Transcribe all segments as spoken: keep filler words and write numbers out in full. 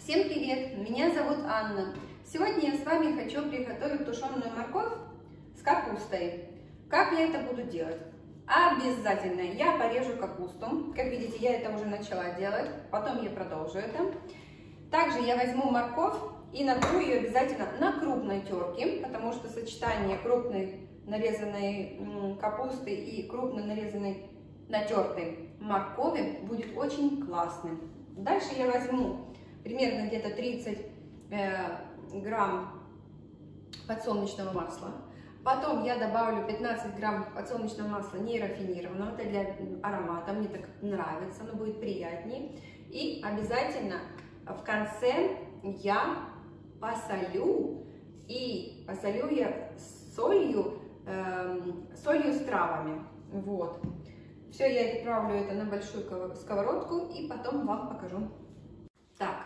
Всем привет! Меня зовут Анна. Сегодня я с вами хочу приготовить тушеную морковь с капустой. Как я это буду делать? Обязательно я порежу капусту. Как видите, я это уже начала делать. Потом я продолжу это. Также я возьму морковь и натру ее обязательно на крупной терке, потому что сочетание крупной нарезанной капусты и крупно нарезанной натертой моркови будет очень классным. Дальше я возьму примерно где-то тридцать грамм подсолнечного масла. Потом я добавлю пятнадцать грамм подсолнечного масла нерафинированного, это для аромата, мне так нравится, оно будет приятнее. И обязательно в конце я посолю, и посолю я солью, э, солью с травами. Вот. Все, я отправлю это на большую сковородку и потом вам покажу. Так.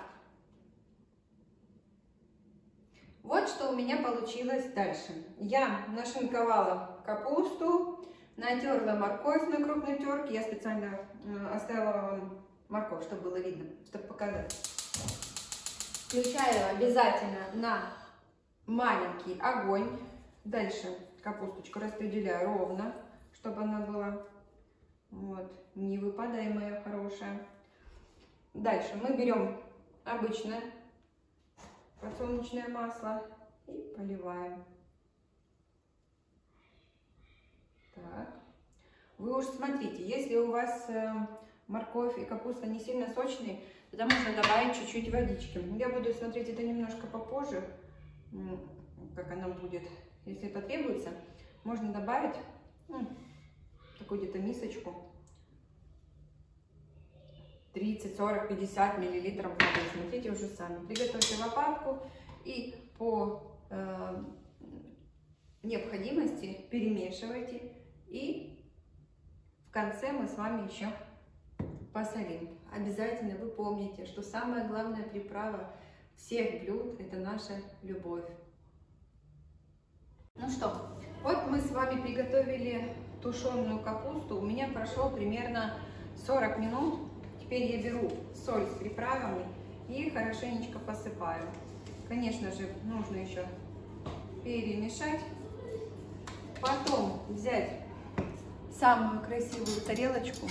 Вот что у меня получилось дальше. Я нашинковала капусту, натерла морковь на крупной терке. Я специально оставила морковь, чтобы было видно, чтобы показать. Включаю обязательно на маленький огонь. Дальше капусточку распределяю ровно, чтобы она была. Вот, не выпадай, моя хорошая. Дальше мы берем обычное подсолнечное масло и поливаем. Так. Вы уж смотрите, если у вас морковь и капуста не сильно сочные, тогда можно добавить чуть-чуть водички. Я буду смотреть это немножко попозже, как она будет. Если потребуется, можно добавить ну, такую где-то мисочку. тридцать, сорок, пятьдесят миллилитров воды. Смотрите уже сами. Приготовьте лопатку и по э, необходимости перемешивайте. И в конце мы с вами еще посолим. Обязательно вы помните, что самая главная приправа всех блюд – это наша любовь. Ну что, вот мы с вами приготовили тушеную капусту. У меня прошло примерно сорок минут. Теперь я беру соль с приправами и хорошенечко посыпаю. Конечно же, нужно еще перемешать. Потом взять самую красивую тарелочку.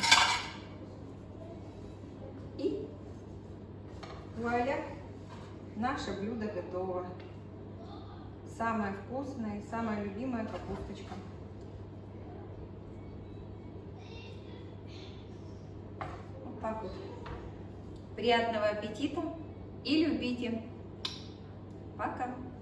И вуаля, наше блюдо готово. Самая вкусная и самая любимая капусточка. Вот так вот. Приятного аппетита и любите. Пока!